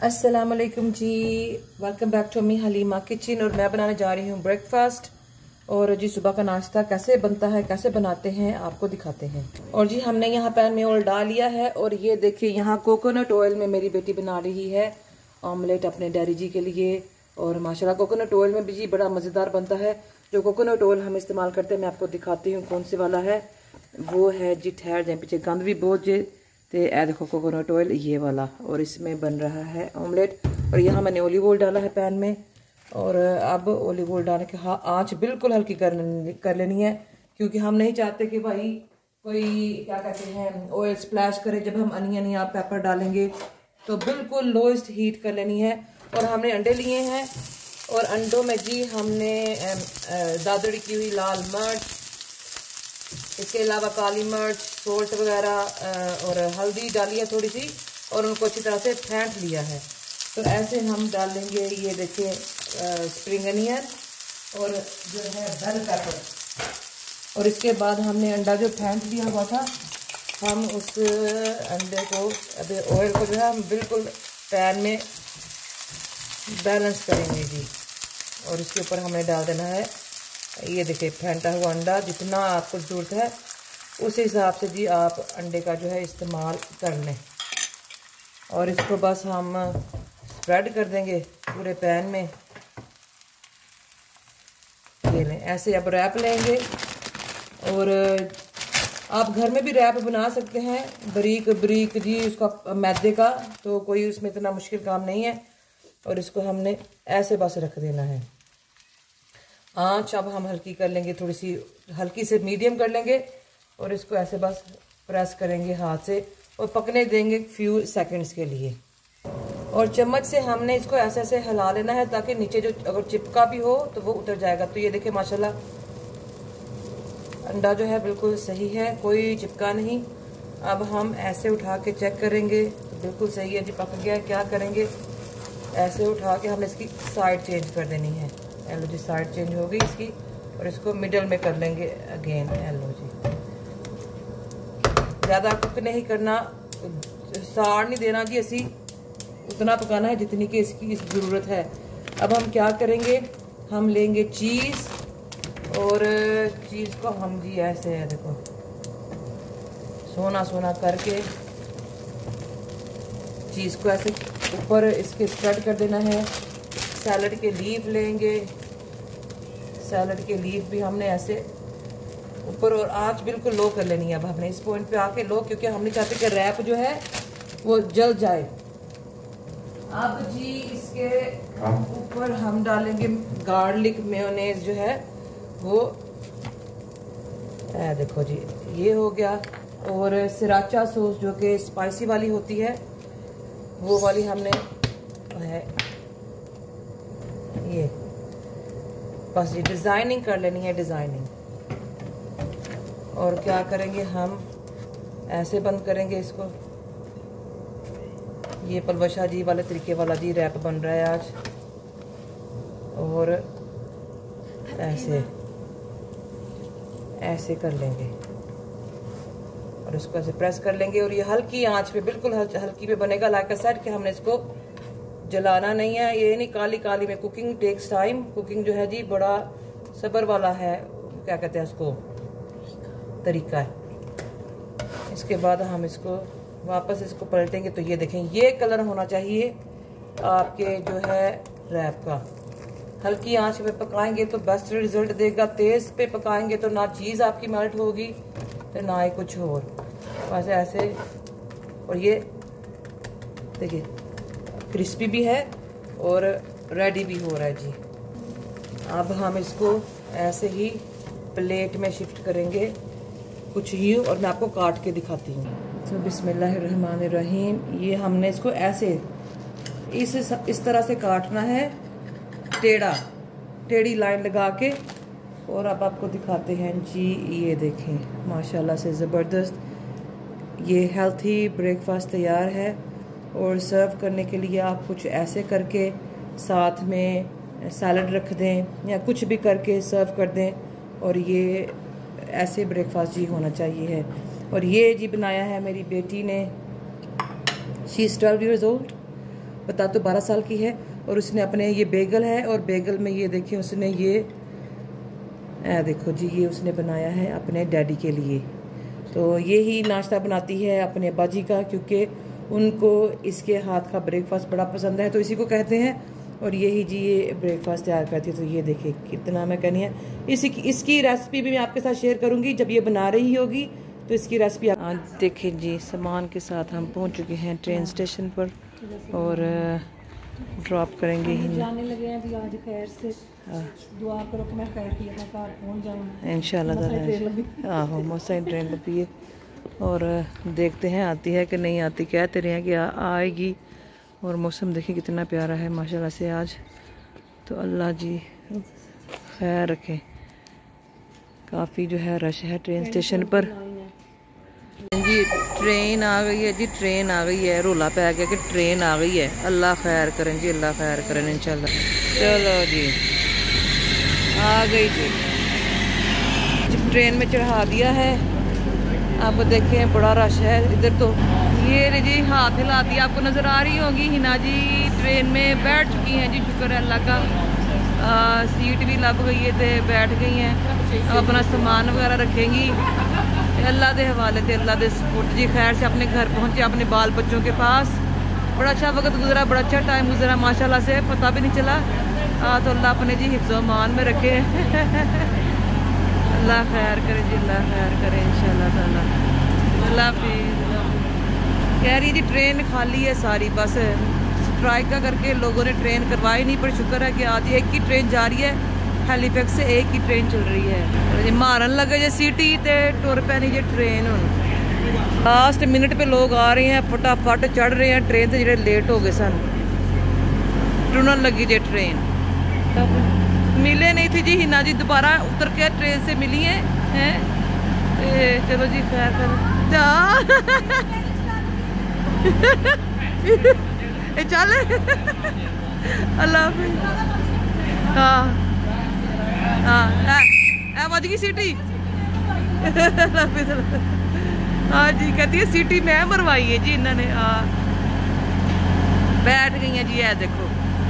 अस्सलामुअलैकुम जी, welcome back to me Halima kitchen. और मैं बनाने जा रही हूँ ब्रेकफास्ट। और जी सुबह का नाश्ता कैसे बनता है, कैसे बनाते हैं आपको दिखाते हैं। और जी हमने यहाँ पैन में ऑयल डाल लिया है और ये देखिए यहाँ कोकोनट ऑयल में मेरी बेटी बना रही है ऑमलेट अपने डैडी जी के लिए। और माशाल्लाह कोकोनट ऑयल में भी जी बड़ा मज़ेदार बनता है। जो कोकोनट ऑयल हम इस्तेमाल करते हैं मैं आपको दिखाती हूँ कौन से वाला है। वो है जी ठहर जाए पीछे गंद भी बहुत जी। तो ये देखो कोकोनट ऑयल ये वाला, और इसमें बन रहा है ऑमलेट। और यहाँ मैंने ओलिव ऑयल डाला है पैन में। और अब ओलिव ऑयल डालने के आँच बिल्कुल हल्की कर लेनी है, क्योंकि हम नहीं चाहते कि भाई कोई क्या कहते हैं ऑयल स्प्लैश करे जब हम अनियन या पेपर डालेंगे। तो बिल्कुल लोएस्ट हीट कर लेनी है। और हमने अंडे लिए हैं और अंडों में जी हमने दादड़ी की हुई लाल मिर्च, इसके अलावा काली मिर्च, सोल्ट वगैरह और हल्दी डाली है थोड़ी सी, और उनको अच्छी तरह से फेंट लिया है। तो ऐसे हम डालेंगे ये देखिए स्प्रिंग अनियन और जो है बेल पेपर। और इसके बाद हमने अंडा जो फेंट लिया हुआ था, हम उस अंडे को अभी ऑयल को जो है हम बिल्कुल पैन में बैलेंस करेंगे जी। और इसके ऊपर हमने डाल देना है ये देखिए फेंटा हुआ अंडा। जितना आपको ज़रूरत है उस हिसाब से जी आप अंडे का जो है इस्तेमाल कर लें। और इसको बस हम स्प्रेड कर देंगे पूरे पैन में। ये लें ऐसे अब रैप लेंगे। और आप घर में भी रैप बना सकते हैं बारीक बारीक जी उसका मैदे का, तो कोई उसमें इतना मुश्किल काम नहीं है। और इसको हमने ऐसे बस रख देना है। आँच अब हम हल्की कर लेंगे, थोड़ी सी हल्की से मीडियम कर लेंगे। और इसको ऐसे बस प्रेस करेंगे हाथ से और पकने देंगे फ्यू सेकंड्स के लिए। और चम्मच से हमने इसको ऐसे ऐसे हिला लेना है ताकि नीचे जो अगर चिपका भी हो तो वो उतर जाएगा। तो ये देखिए माशाल्लाह अंडा जो है बिल्कुल सही है, कोई चिपका नहीं। अब हम ऐसे उठा के चेक करेंगे तो बिल्कुल सही है जी, पक गया। क्या करेंगे, ऐसे उठा के हमने इसकी साइड चेंज कर देनी है। एलो जी साइड चेंज हो गई इसकी। और इसको मिडल में कर लेंगे अगेन। एलो जी ज़्यादा कुक नहीं करना, साड़ नहीं देना जी, असी उतना पकाना है जितनी कि इसकी ज़रूरत है। अब हम क्या करेंगे, हम लेंगे चीज़। और चीज़ को हम जी ऐसे है देखो सोना सोना करके चीज़ को ऐसे ऊपर इसके स्प्रेड कर देना है। सैलड के लीफ लेंगे, सैलड के लीफ भी हमने ऐसे ऊपर, और आँच बिल्कुल लो कर लेनी है। अब हमने इस पॉइंट पे आके लो, क्योंकि हम नहीं चाहते कि रैप जो है वो जल जाए। अब जी इसके ऊपर हम डालेंगे गार्लिक मेयोनेज जो है वो देखो जी ये हो गया। और सिराचा सॉस जो कि स्पाइसी वाली होती है वो वाली हमने है ये बस ये डिज़ाइनिंग कर लेनी है, डिज़ाइनिंग। और क्या करेंगे हम ऐसे बंद करेंगे इसको। ये पलवशा जी वाले तरीके वाला जी रैप बन रहा है आज। और ऐसे ऐसे कर लेंगे और इसको ऐसे प्रेस कर लेंगे। और ये हल्की आंच पे बिल्कुल हल्की पे बनेगा। लाइक सेट कि हमने इसको जलाना नहीं है। ये नहीं काली काली में, कुकिंग टेक्स टाइम। कुकिंग जो है जी बड़ा सब्र वाला है, क्या कहते हैं उसको, तरीका है। इसके बाद हम इसको वापस इसको पलटेंगे तो ये देखें ये कलर होना चाहिए आपके जो है रैप का। हल्की आंच पे पकाएंगे तो बेस्ट रिजल्ट देगा। तेज पे पकाएंगे तो ना चीज़ आपकी मेल्ट होगी तो ना ही कुछ और, बस ऐसे। और ये देखिए क्रिस्पी भी है और रेडी भी हो रहा है जी। अब हम इसको ऐसे ही प्लेट में शिफ्ट करेंगे कुछ ही, और मैं आपको काट के दिखाती हूँ। तो बिस्मिल्लाहिर्रहमानिर्रहीम। ये हमने इसको ऐसे इस तरह से काटना है, टेढ़ी लाइन लगा के। और अब आपको दिखाते हैं जी, ये देखें माशाल्लाह से ज़बरदस्त ये हेल्थी ब्रेकफास्ट तैयार है। और सर्व करने के लिए आप कुछ ऐसे करके साथ में सैलड रख दें या कुछ भी करके सर्व कर दें। और ये ऐसे ब्रेकफास्ट जी होना चाहिए है। और ये जी बनाया है मेरी बेटी ने, शी इज़ 12 years old। बता तो 12 साल की है। और उसने अपने ये बेगल है, और बेगल में ये देखें उसने ये देखो जी, ये उसने बनाया है अपने डैडी के लिए। तो ये ही नाश्ता बनाती है अपने अब्बा जी का, क्योंकि उनको इसके हाथ का ब्रेकफास्ट बड़ा पसंद है, तो इसी को कहते हैं। और यही जी ये ब्रेकफास्ट तैयार करती है। तो ये देखिए कितना मैं कहनी है, इसकी रेसिपी भी मैं आपके साथ शेयर करूँगी जब ये बना रही होगी, तो इसकी रेसिपी आप देखें जी। सामान के साथ हम पहुंच चुके हैं ट्रेन स्टेशन पर और ड्रॉप करेंगे ही जाने लगे हैं अभी। आज खैर से दुआ करो कि मैं खैर की घर पहुंच जाऊं इंशाल्लाह। आहो मौसा ट्रेन लगी है और देखते हैं आती है कि नहीं आती। कहते रहे हैं कि आएगी। और मौसम देखिए कितना प्यारा है माशाल्लाह से आज। तो अल्लाह जी खैर रखें। काफ़ी जो है रश है ट्रेन स्टेशन पर जी। ट्रेन आ गई है जी, ट्रेन आ गई है। रोला पै गया कि ट्रेन आ गई है। अल्लाह खैर करें जी, अल्लाह खैर करें इंशाल्लाह। चलो जी आ गई जी, ट्रेन में चढ़ा दिया है। अब देखें बड़ा रश है इधर। तो ये जी हाथ हिलाती आपको नज़र आ रही होगी। हिना जी ट्रेन में बैठ चुकी हैं जी, शुक्र है अल्लाह का। सीट भी लग गई है, तो बैठ गई हैं। अब अपना सामान वगैरह रखेंगी। अल्लाह के हवाले थे, अल्लाह के सपोर्ट जी। खैर से अपने घर पहुंचे, अपने बाल बच्चों के पास। बड़ा अच्छा वक्त गुजरा, बड़ा अच्छा टाइम गुजरा माशाल्लाह से, पता भी नहीं चला। तो अल्लाह अपने जी हिफ्ज़ मान में रखे। अल्लाह खैर करे जी, अल्लाह खैर करे इंशाल्लाह ताला। अल्लाह हाफिज़। कह रही जी ट्रेन खाली है सारी, बस स्ट्राइक का करके लोगों ने ट्रेन करवाई नहीं। पर शुक्र है कि आज एक ही ट्रेन जा रही है, हैलीफैक्स से एक ही ट्रेन चल रही है। मारन लगे जे सीटी ते टुर पैनी जे ट्रेन। हुण लास्ट मिनट पे लोग आ रहे हैं, फटाफट चढ़ रहे हैं ट्रेन से, जो लेट हो गए सन। टुरन लगी जे ट्रेन। मिले नहीं थी जी हिना जी, दोबारा उतर के ट्रेन से मिली हैं। चलो जी खैर कर चल अल्लाह हाफिज़। हाँ हाँ बज गई सीटी। हाँ जी कहती है सीटी मैं मरवाई है जी इन्होंने। बैठ गई हैं जी। है देखो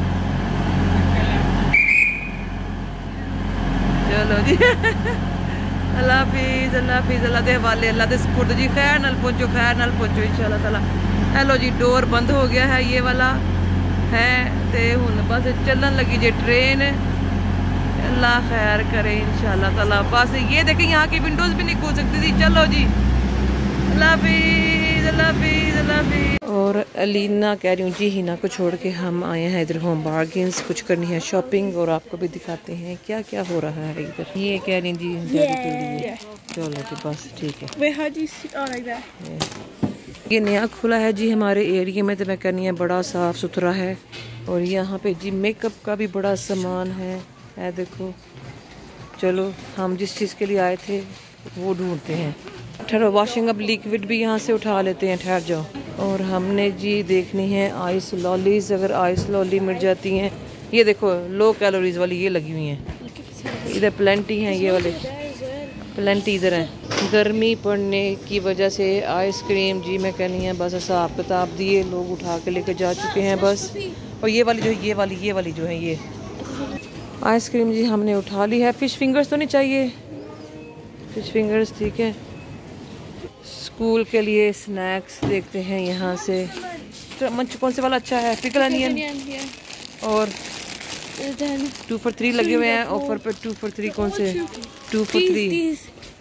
चलो जी अल्लाह हाफिज़, अल्लाह हाफिज़। अल्लाह के हवाले, अल्लाह के सपुर्द जी। खैर नाल पहुंचो, खैर नाल पहुंचो इंशाल्लाह ताला। हेलो जी डोर बंद हो गया है ये वाला है, तो हुन बस चलन लगी जी ट्रेन। अल्लाह खैर करे इंशाल्लाह ताला। बस ये देखें यहाँ की विंडोज भी नहीं खोल सकती थी। चलो जी अल्लाह हाफिज़, अल्लाह हाफिज़, अल्लाह हाफिज़। और अलीना कह रही हूँ जी हिना को छोड़ के हम आए हैं इधर होम बार्गेन्स, कुछ करनी है शॉपिंग, और आपको भी दिखाते हैं क्या क्या हो रहा है इधर। ये कह रही जी डैडी के लिए। चलो जी बस ठीक है। ये नया खुला है जी हमारे एरिया में, तो मैं कहनी है बड़ा साफ़ सुथरा है। और यहाँ पे जी मेकअप का भी बड़ा सामान है देखो। चलो हम जिस चीज़ के लिए आए थे वो ढूंढते हैं। ठहरो, वॉशिंग अप लिक्विड भी यहाँ से उठा लेते हैं, ठहर जाओ। और हमने जी देखनी है आइस लॉलीज, अगर आइस लॉली मिल जाती हैं। ये देखो लो कैलोरीज वाली ये लगी हुई हैं इधर, प्लेंटी हैं ये वाले, प्लेंटी इधर हैं। गर्मी पड़ने की वजह से आइसक्रीम जी मैं कहनी है बस हिसाब किताब दिए लोग उठा के लेकर जा चुके हैं बस। और ये वाली जो है ये आइसक्रीम जी हमने उठा ली है। फिश फिंगर्स तो नहीं चाहिए, फिश फिंगर्स ठीक है। स्कूल के लिए स्नैक्स देखते हैं यहाँ से। मंच कौन से वाला अच्छा है? पिकल अनियन और 2 for 3 लगे हुए हैं ऑफर पे। 2 for 3 कौन से? 2 for 3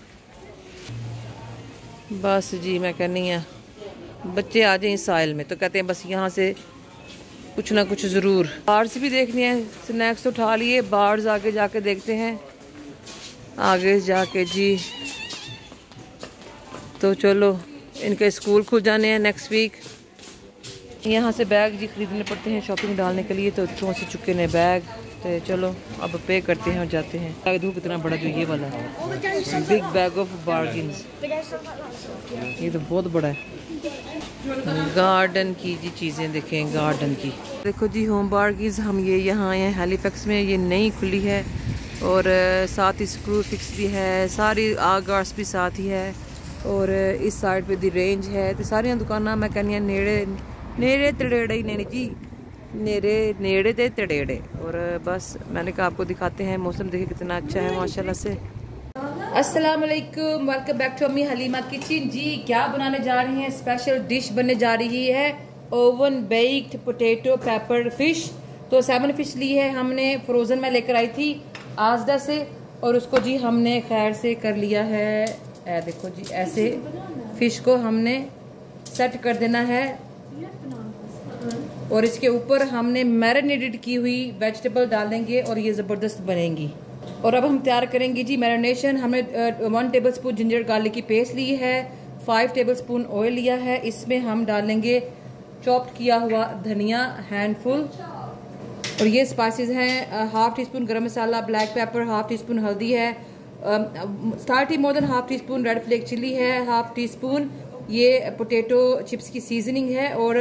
बस जी मैं कहनी है बच्चे आ जाए इस साइल में तो कहते हैं बस यहाँ से कुछ ना कुछ ज़रूर। बार्स भी देखनी है, स्नैक्स उठा लिए, बार्स आगे जाके देखते हैं आगे जाके जी। तो चलो इनके स्कूल खुल जाने हैं नेक्स्ट वीक। यहाँ से बैग जी खरीदने पड़ते हैं शॉपिंग डालने के लिए, तो इतों से चुके ने बैग। तो चलो अब पे करते हैं और जाते हैं। धूप कितना बड़ा जो ये वाला है, बिग बैग ऑफ बार्गेन्स, ये तो बहुत बड़ा है। गार्डन की जी चीज़ें देखें, गार्डन की देखो जी। होम बार्गेन्स हम ये यहाँ आए हैं हैलीफैक्स में, ये नई खुली है और साथ ही स्क्रू फिक्स भी है, सारी आगार्स भी साथ ही है। और इस साइड पे दी रेंज है, तो सारिया दुकाना मैं कहनी नेड़े नेड़े तड़ेड़े ही ने जी। नेरे नेड़े दे तड़ेड़े। और बस मैंने कहा आपको दिखाते हैं, मौसम देखिए कितना अच्छा है माशाल्लाह से। अस्सलाम वालेकुम, वेलकम बैक टू अम्मी हलीमा किचन। जी क्या बनाने जा रहे हैं, स्पेशल डिश बनने जा रही है oven baked potato pepper fish. तो सैमन फिश ली है हमने, फ्रोजन में लेकर आई थी आजदा से, और उसको जी हमने खैर से कर लिया है। देखो जी ऐसे फिश को हमने सेट कर देना है, और इसके ऊपर हमने मैरिनेटेड की हुई वेजिटेबल डालेंगे और ये ज़बरदस्त बनेंगी। और अब हम तैयार करेंगे जी मैरिनेशन। हमने 1 टेबलस्पून जिंजर गार्लिक की पेस्ट ली है, 5 टेबलस्पून ऑयल लिया है। इसमें हम डालेंगे चॉप्ड किया हुआ धनिया हैंडफुल, और ये स्पाइसेस हैं 1/2 टीस्पून गरम मसाला, ब्लैक पेपर 1/2 टीस्पून हल्दी है, slightly more than 1/2 teaspoon red flake chilli है, 1/2 टीस्पून ये पोटैटो चिप्स की सीजनिंग है, और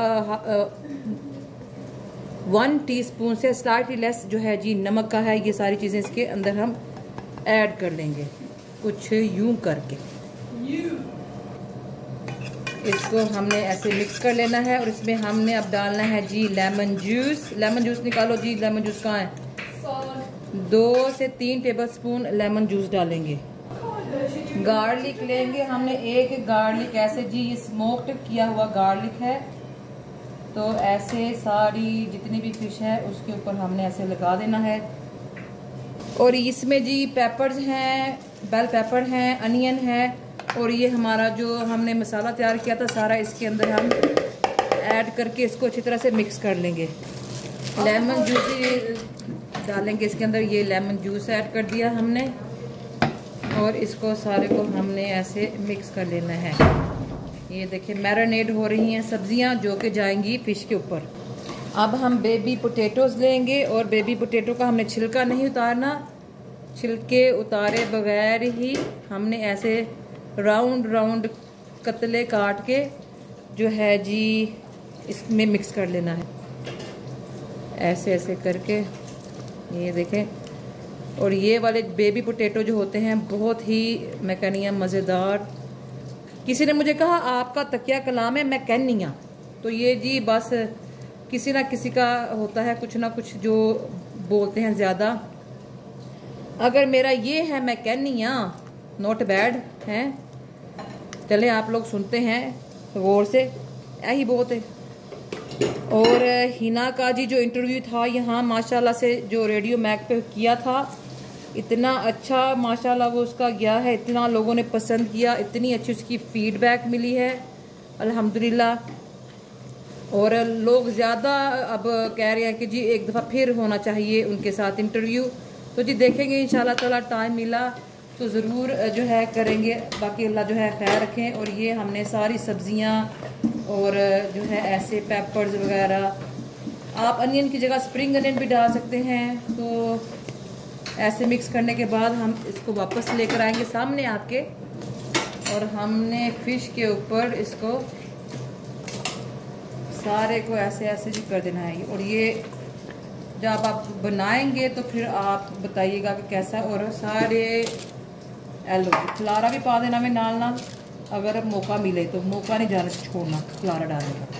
1 टीस्पून से स्लाइटली लेस जो है जी नमक का है। ये सारी चीज़ें इसके अंदर हम ऐड कर लेंगे कुछ यूं करके। इसको हमने ऐसे मिक्स कर लेना है, और इसमें हमने अब डालना है जी लेमन जूस। लेमन जूस निकालो जी, लेमन जूस कहाँ है? 2 से 3 टेबलस्पून लेमन जूस डालेंगे। गार्लिक लेंगे हमने 1 गार्लिक, ऐसे जी ये स्मोक्ड किया हुआ गार्लिक है। तो ऐसे सारी जितनी भी फिश है उसके ऊपर हमने ऐसे लगा देना है। और इसमें जी पेपर्स हैं, बेल पेपर हैं, अनियन है, और ये हमारा जो हमने मसाला तैयार किया था सारा इसके अंदर हम ऐड करके इसको अच्छी तरह से मिक्स कर लेंगे। लेमन जूस डालेंगे इसके अंदर, ये लेमन जूस ऐड कर दिया हमने, और इसको सारे को हमने ऐसे मिक्स कर लेना है। ये देखिए मैरिनेट हो रही हैं सब्जियां जो कि जाएंगी फिश के ऊपर। अब हम बेबी पोटैटोज लेंगे, और बेबी पोटैटो का हमने छिलका नहीं उतारना, छिलके उतारे बगैर ही हमने ऐसे राउंड राउंड कतले काट के जो है जी इसमें मिक्स कर लेना है, ऐसे ऐसे करके। ये देखें, और ये वाले बेबी पोटैटो जो होते हैं बहुत ही मैं कहनी मज़ेदार। किसी ने मुझे कहा आपका तकिया कलाम है, मैं कहनी हाँ, तो ये जी बस किसी ना किसी का होता है कुछ ना कुछ जो बोलते हैं ज़्यादा। अगर मेरा ये है मैं कहनी हाँ, नॉट बैड है। चले आप लोग सुनते हैं गौर से, यही बहुत है। और हिना का जी जो इंटरव्यू था यहाँ माशाल्लाह से जो रेडियो मैक पे किया था, इतना अच्छा माशाल्लाह वो उसका गया है, इतना लोगों ने पसंद किया, इतनी अच्छी उसकी फीडबैक मिली है अल्हम्दुलिल्लाह। और लोग ज़्यादा अब कह रहे हैं कि जी एक दफ़ा फिर होना चाहिए उनके साथ इंटरव्यू। तो जी देखेंगे इंशाल्लाह ताला, टाइम मिला तो ज़रूर जो है करेंगे। बाकी अल्लाह जो है खैर रखें। और ये हमने सारी सब्जियां और जो है ऐसे पेपर्स वगैरह, आप अनियन की जगह स्प्रिंग अनियन भी डाल सकते हैं। तो ऐसे मिक्स करने के बाद हम इसको वापस लेकर आएंगे सामने आपके, और हमने फिश के ऊपर इसको सारे को ऐसे ऐसे भी कर देना है। और ये जब आप बनाएंगे तो फिर आप बताइएगा कि कैसा। और सारे एलो खलारा भी पा देना में नाल नाल, अगर मौका मिले तो, मौका नहीं जाना छोड़ना खलारा डालने का।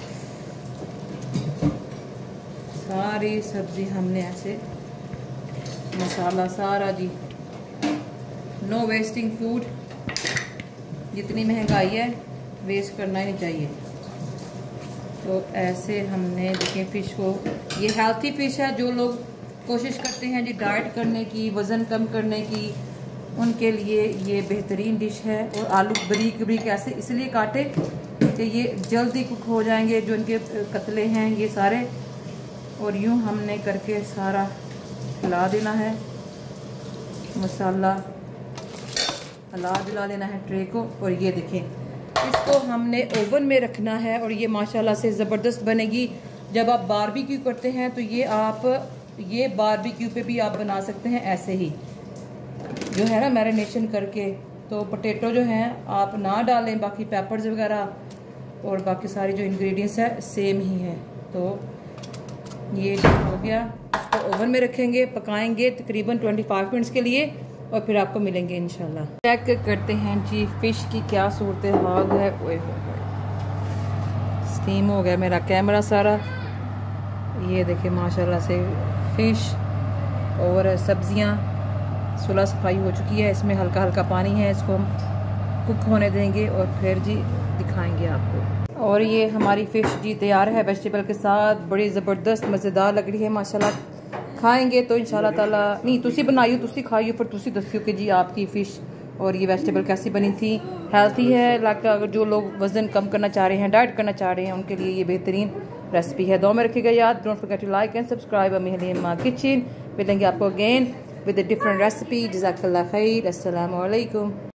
सारी सब्जी हमने ऐसे मसाला सारा जी, नो वेस्टिंग फूड। जितनी महंगाई है वेस्ट करना ही नहीं चाहिए। तो ऐसे हमने देखें फिश को, ये हेल्थी फिश है। जो लोग कोशिश करते हैं जी डाइट करने की, वज़न कम करने की, उनके लिए ये बेहतरीन डिश है। और आलू बारीक बारीक ऐसे इसलिए काटे कि ये जल्दी कुक हो जाएंगे जो इनके कतले हैं ये सारे। और यूँ हमने करके सारा हिला देना है, मसाला हिला दिला लेना है ट्रे को। और ये देखें इसको हमने ओवन में रखना है, और ये माशाल्लाह से ज़बरदस्त बनेगी। जब आप बारबेक्यू करते हैं तो ये बारबेक्यू पे भी आप बना सकते हैं ऐसे ही, जो है ना मैरिनेशन करके। तो पोटैटो जो हैं आप ना डालें, बाकी पेपर्स वगैरह और बाकी सारी जो इंग्रेडिएंट्स है सेम ही है। तो ये हो गया, इसको ओवन में रखेंगे, पकाएंगे तकरीबन 25 मिनट्स के लिए, और फिर आपको मिलेंगे इंशाल्लाह। चेक करते हैं जी फिश की क्या सूरत हाल है। ओए स्टीम हो गया मेरा कैमरा सारा। ये देखिए माशाल्लाह से फ़िश और सब्ज़ियाँ सुलह सफाई हो चुकी है। इसमें हल्का हल्का पानी है, इसको हम कुक होने देंगे और फिर जी दिखाएंगे आपको। और ये हमारी फ़िश जी तैयार है वेजिटेबल के साथ, बड़ी ज़बरदस्त मज़ेदार लग रही है माशाल्लाह। खाएंगे तो इंशाल्लाह ताला नहीं तुसी बनाइयो तुसी खाइयो फिर तुसी दसियो कि जी आपकी फ़िश और ये वेजिटेबल कैसी बनी थी। हेल्थी है, लाइक अगर जो लोग वज़न कम करना चाह रहे हैं, डाइट करना चाह रहे हैं, उनके लिए ये बेहतरीन रेसिपी है। दुआ में रखिएगा याद। Don't forget to like and subscribe अम्मी हलीमा किचन। मिलेंगे आपको again with a different recipe. जज़ाकल्लाह खैर। अस्सलामु अलैकुम।